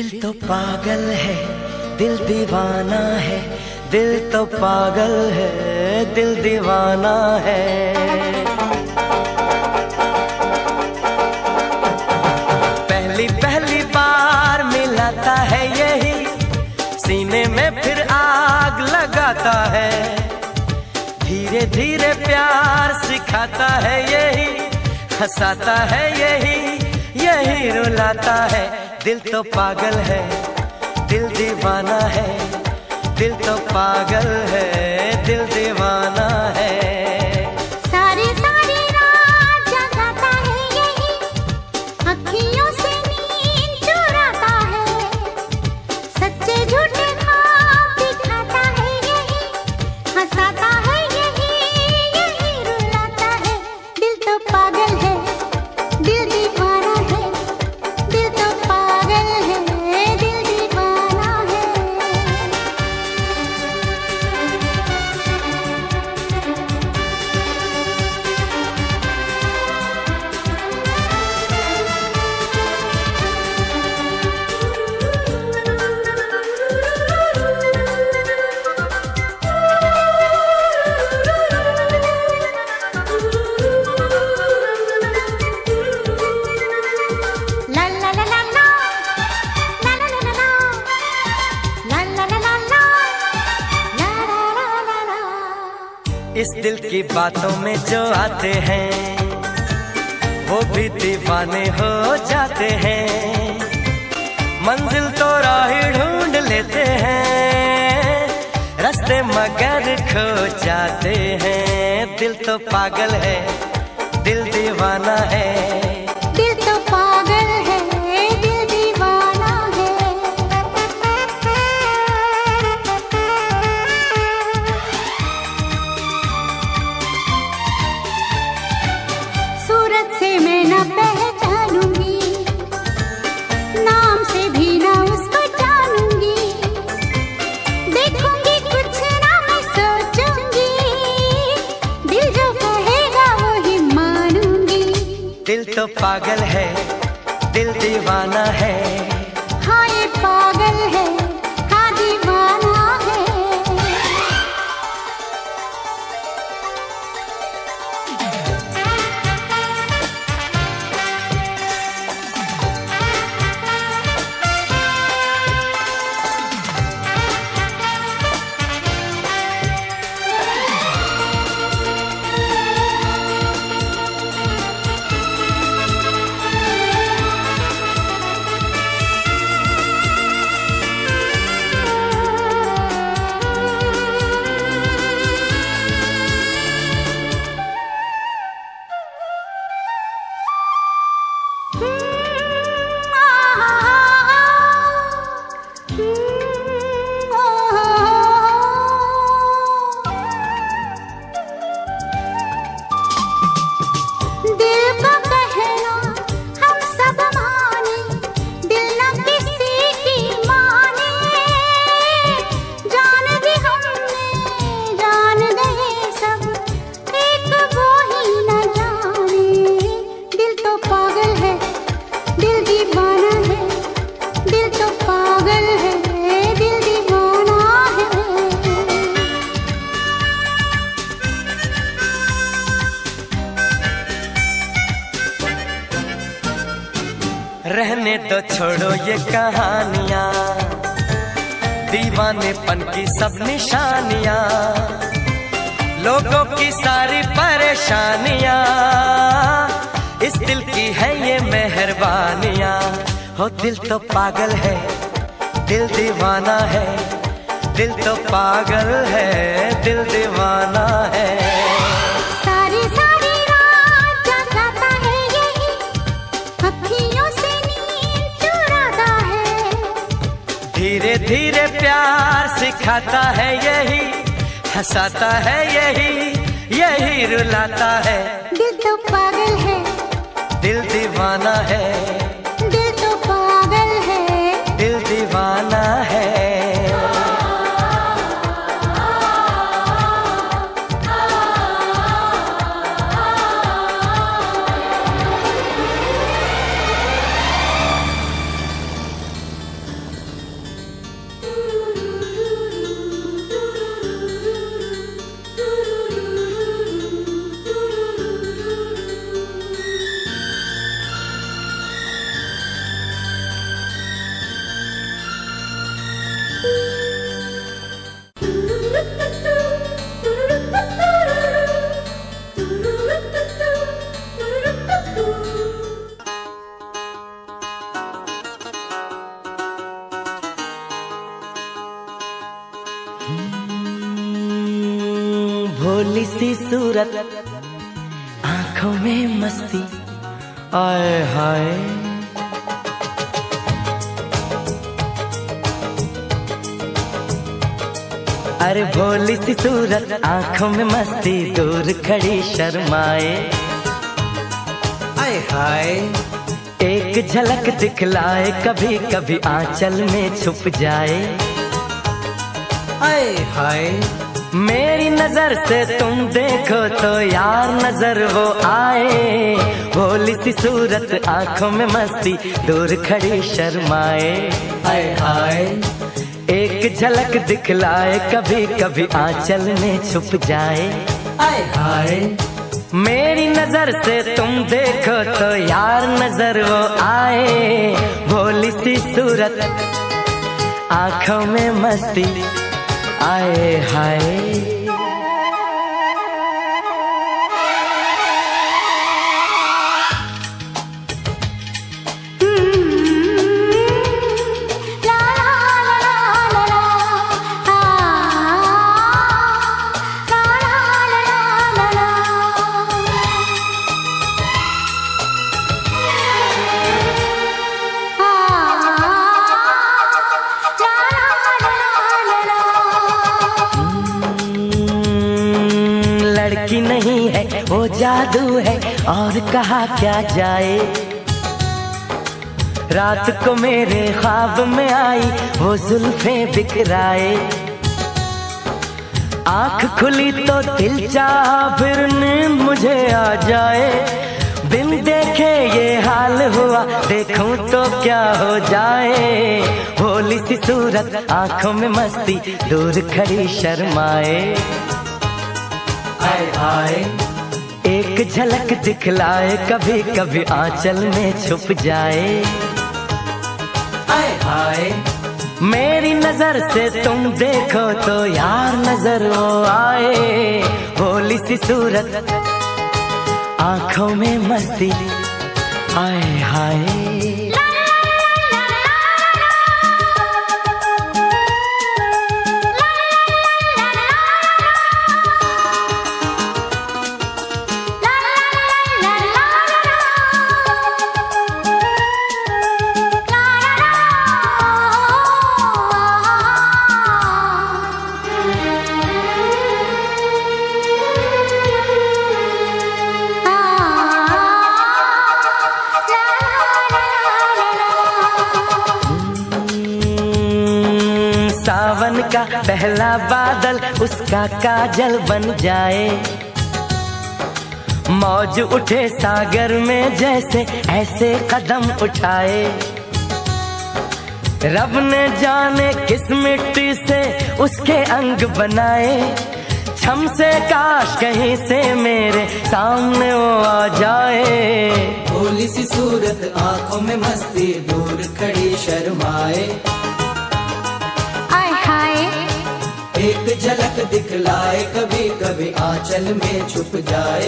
दिल तो पागल है, दिल दीवाना है, दिल तो पागल है, दिल दीवाना है। पहली पहली बार मिलाता है यही, सीने में फिर आग लगाता है। धीरे धीरे प्यार सिखाता है यही, हंसाता है यही, यही रुलाता है। दिल तो पागल है, दिल दीवाना है, दिल तो पागल है, दिल दीवाना है। सारी सारी रात जगाता है यही, अखियों से नींद चुराता है। सच्चे झूठे ख्वाब दिखाता है यही, हंसाता है यही, यही रुलाता है। दिल तो पागल है, दिल दीवाना है, दिल तो पागल है, दिल दीवाना है। ला ला ला ला ला, ला ला ला ला ला, ला ला ला ला ला, ला ला ला ला। इस दिल की बातों में जो आते हैं, वो भी दीवाने हो जाते हैं। मंजिल तो राह ढूंढ लेते हैं, रास्ते मगर खो जाते हैं। दिल तो पागल है, दिल दीवाना है। दिल तो पागल है, दिल दीवाना है। सूरत से मैं न पहचानूंगी, नाम से भी न उसको जानूंगी। देखूंगी कुछ ना मैं सोचूंगी, दिल जो कहेगा वो ही मानूंगी। दिल तो पागल है, दिल दीवाना है। हाँ ये पागल है, हाँ दीवाना है। दिल का कहना हम सब माने, दिल न किसी की माने। जान दी हमने, जान गए सब, एक वो ही न जाने। दिल तो पागल है, दिल दीवाना है, दिल तो पागल है, दिल दीवाना है। रहने दो छोड़ो ये कहानियां, दीवानेपन की सब निशानियां, लोगों की सारी परेशानियां, इस दिल की है ये मेहरबानियां। हो दिल तो पागल है, दिल दीवाना है, दिल तो पागल है, दिल दीवाना है। सारी सारी रात जगाता है यही, अखियों से नींद चुराता है। धीरे धीरे प्यार सिखाता है यही, हंसाता है यही, यही रुलाता है। दिल तो पागल है, दिल दीवाना है, दिल तो पागल है, दिल दीवाना है। भोली सी सूरत, आंखों में मस्ती, आए हाय। अरे भोली सी सूरत, आंखों में मस्ती, दूर खड़ी शर्माए, आए हाय। एक झलक दिखलाए, कभी कभी आंचल में छुप जाए, आए हाय। मेरी नजर से तुम देखो तो यार नजर वो आए, भोली सी सूरत, आंखों में मस्ती, दूर खड़ी शर्माए, आए हाय। एक झलक दिखलाए, कभी कभी आंचल में छुप जाए, आए हाय। मेरी नजर से तुम देखो तो यार नजर वो आए, भोली सी सूरत, आंखों में मस्ती, आए हाय। लड़की नहीं है वो जादू है, और कहा क्या जाए। रात को मेरे ख्वाब में आई वो जुल्फें बिखराए, आंख खुली तो दिल चाहा फिर नींद मुझे आ जाए। बिन देखे ये हाल हुआ, देखूं तो क्या हो जाए। भोली सी सूरत, आंखों में मस्ती, दूर खड़ी शर्माए, आए हाय। एक झलक दिखलाए, कभी कभी आंचल में छुप जाए, आए हाय। मेरी नजर से तुम देखो तो यार नजर वो आए, भोली सी सूरत, आंखों में मस्ती, आए हाय। सावन का पहला बादल उसका काजल बन जाए, मौज उठे सागर में जैसे ऐसे कदम उठाए। रब ने जाने किस मिट्टी से उसके अंग बनाए, छम से काश कहीं से मेरे सामने वो आ जाए। भोली सी सूरत, आंखों में मस्ती, दूर खड़ी शर्माए, एक झलक दिखलाए, कभी कभी आंचल में छुप जाए,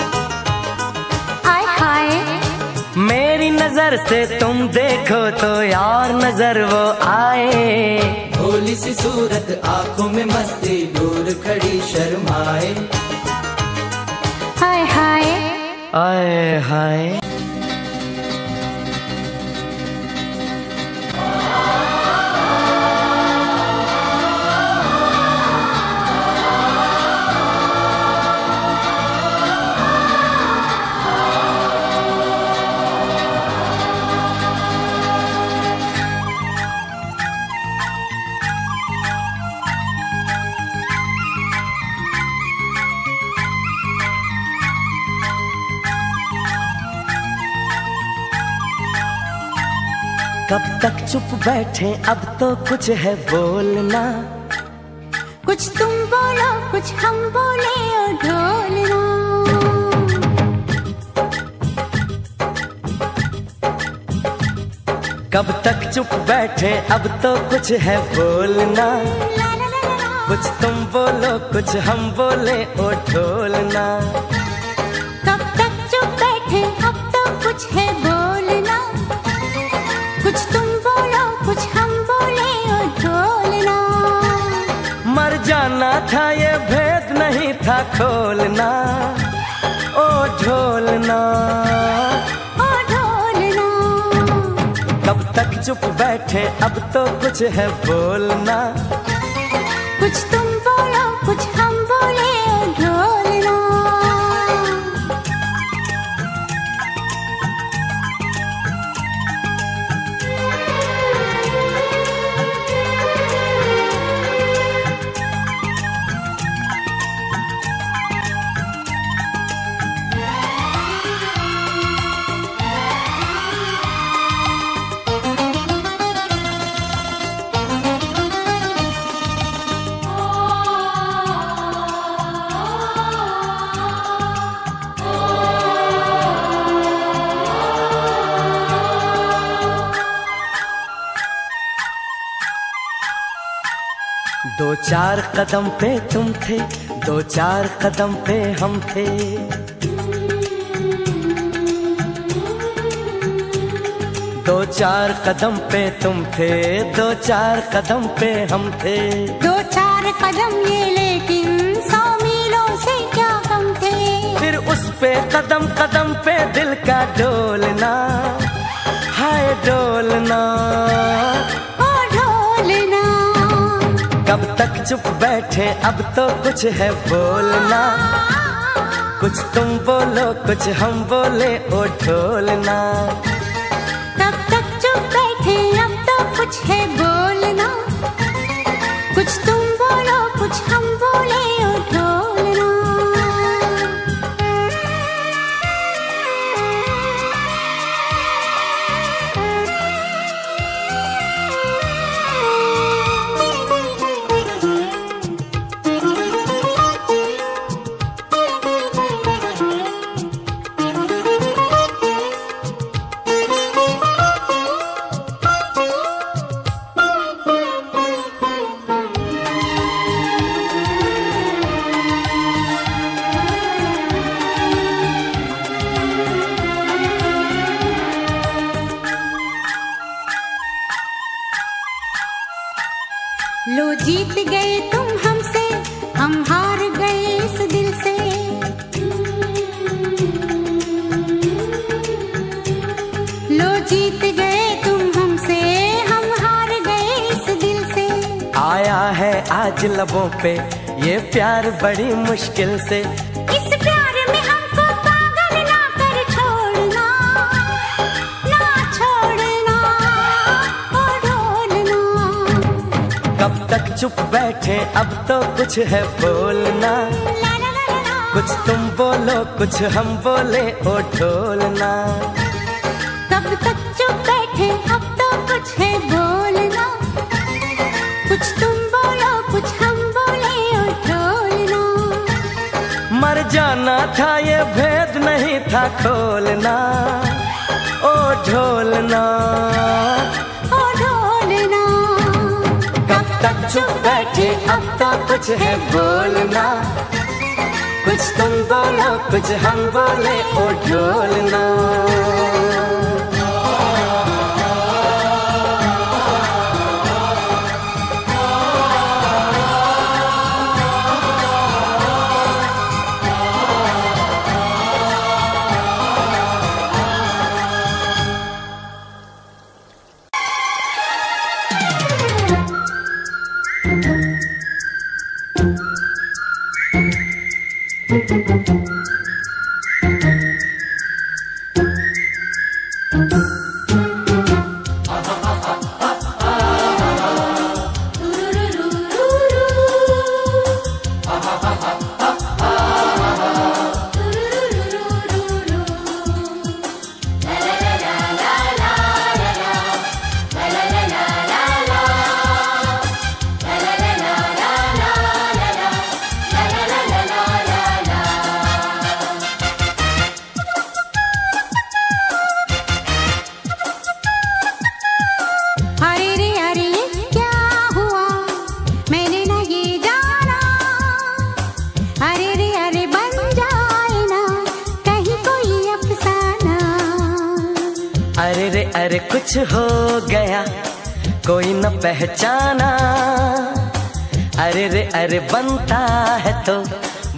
आय हाय। मेरी नजर से तुम देखो तो यार नजर वो आए, भोली सी सूरत, आंखों में मस्ती, दूर खड़ी शर्माए, हाय हाय, आए हाय। कब तक चुप बैठे, अब तो कुछ है बोलना, कुछ तुम बोलो कुछ हम बोले और ढोलना। कब तक चुप बैठे, अब तो कुछ है बोलना, कुछ तुम बोलो कुछ हम बोले और ढोलना। कब तक चुप बैठे, अब तो कुछ है बोलना, कुछ तुम बोलो कुछ हम बोले और ढोलना। मर था खोलना, ओ ढोलना, ओ ढोलना। कब तक चुप बैठे अब तो कुछ है बोलना, कुछ तुम बोलो कुछ हम बोले, ओ ढोलना। दो चार कदम पे तुम थे, दो चार कदम पे हम थे, दो चार कदम पे तुम थे, दो चार कदम पे हम थे। दो चार कदम ये लेकिन 100 मीलों से क्या कम थे। फिर उस पे कदम कदम पे दिल का डोलना, हाय डोलना, ओ ढोलना। कब तक चुप बैठे अब तो कुछ है बोलना, कुछ तुम बोलो कुछ हम बोले, ओ ढोलना। तब तक चुप बैठे अब तो कुछ है बोलना, कुछ तुम बोलो कुछ हम बोले, ओ ढोलना। लो जीत गए तुम हमसे, हम हार गए इस दिल से। लो जीत गए तुम हमसे, हम हार गए इस दिल से। आया है आज लबों पे ये प्यार बड़ी मुश्किल से, इस प्यार में हमको पागल ना कर छोड़ना, ना छोड़ना, ओ ढोलना। कब तक चुप बैठे अब तो कुछ है बोलना, ला ला ला ला। कुछ तुम बोलो कुछ हम बोले, ओ ढोलना। कब तक चुप बैठे अब तो कुछ है बोलना, कुछ तुम बोलो कुछ हम बोले, ओ ढोलना। मर जाना था ये भेद नहीं था खोलना, ओ ढोलना, ओ ढोलना। कब तक चुप बैठे अब तो कुछ है बोलना, कुछ तुम बोलो कुछ हम बोले, ओ ढोलना। अरे कुछ हो गया कोई न पहचाना, अरे रे अरे बनता है तो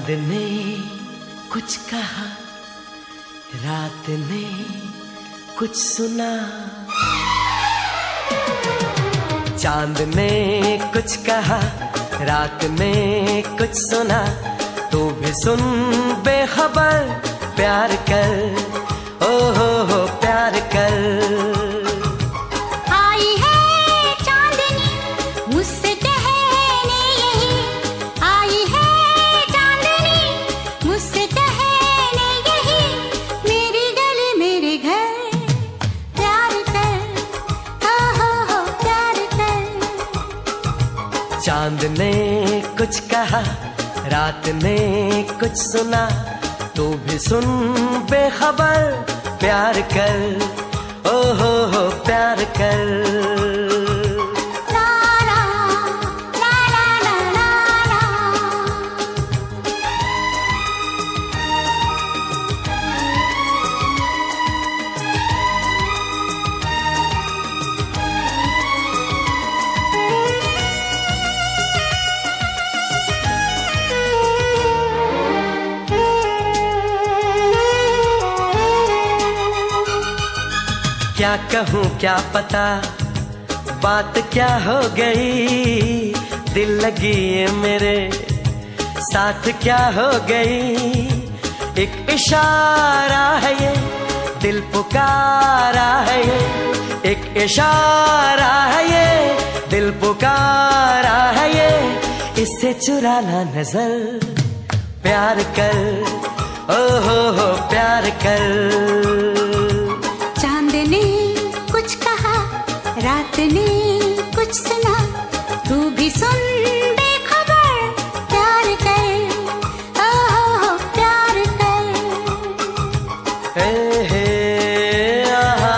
चांद ने कुछ कहा, रात ने कुछ सुना। चांद ने कुछ कहा, रात ने कुछ सुना। तू भी सुन बेखबर, प्यार कर, ओ हो प्यार कर। आई है चांदनी मुझसे कहने यही, आई है चांदनी मुझसे कहने यही, मेरी गली मेरे घर प्यार कर, हो प्यार कर। चांद ने कुछ कहा, रात ने कुछ सुना। तू भी सुन बेखबर, प्यार कर, ओ हो प्यार कर। ला ला ला ला ला ला। क्या कहूँ क्या पता बात क्या हो गई, दिल लगी ये मेरे साथ क्या हो गई। एक इशारा है ये, दिल पुकारा है ये, एक इशारा है ये, दिल पुकारा है ये। इससे चुराना नजर, प्यार कर, ओ हो प्यार कर। चांद ने कुछ कहा, रात ने कुछ सुना। तू भी सुन बेखबर, प्यार कर, ओ प्यार कर। हे हे आहा।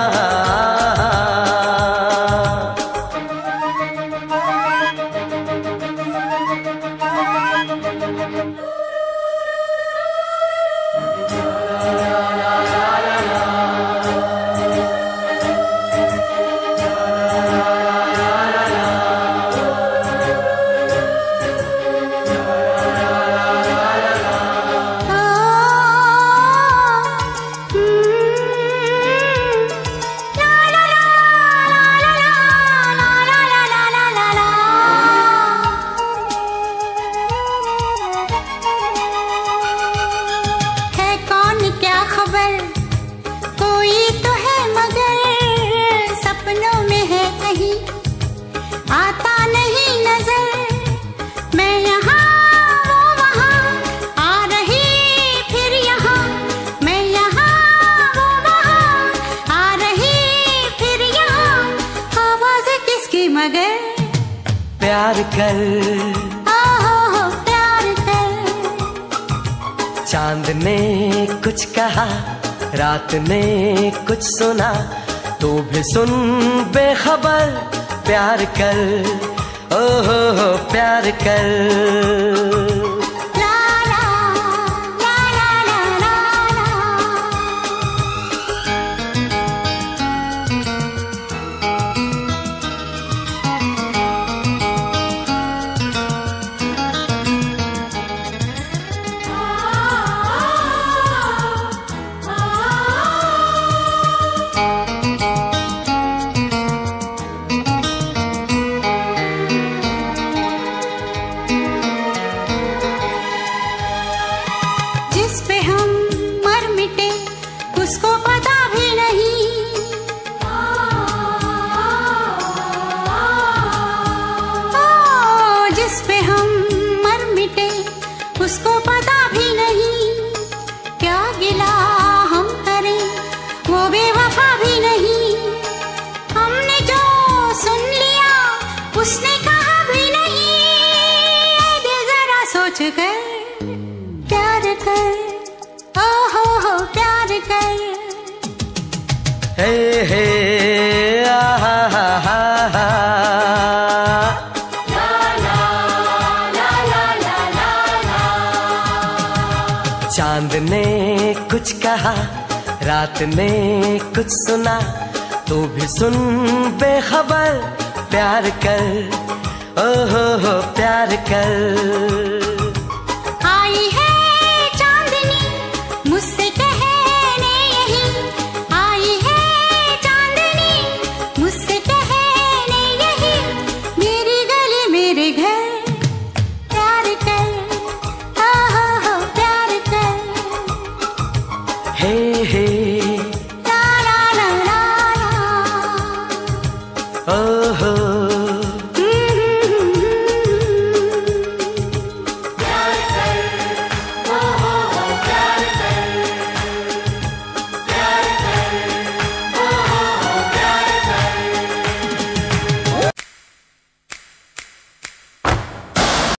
कोई तो है मगर सपनों में है कहीं, आता नहीं नजर। मैं यहाँ वो वहाँ, आ रही फिर यहाँ। मैं यहाँ वो वहाँ, आ रही फिर यहाँ। आवाज़ किसकी मगर, प्यार कर, ओ प्यार कर। चांद ने कुछ कहा, रात ने कुछ सुना। तू भी सुन बेखबर, प्यार कर, ओ हो प्यार कर। ला ला ला ला ला ला। जिस पे हम मर मिटे उसको पता भी नहीं, ओ जिस पे हम मर मिटे उसको पता भी नहीं। क्या गिला हम करें वो बेवफा भी नहीं। हमने जो सुन लिया उसने कहा भी नहीं। ऐ दिल जरा सोच कर, प्यार कर, ओ हो प्यार कर। हे हे आहा हा हा हा। चांद ने कुछ कहा, रात ने कुछ सुना। तू भी सुन बेखबर, प्यार कर, ओ हो प्यार कर।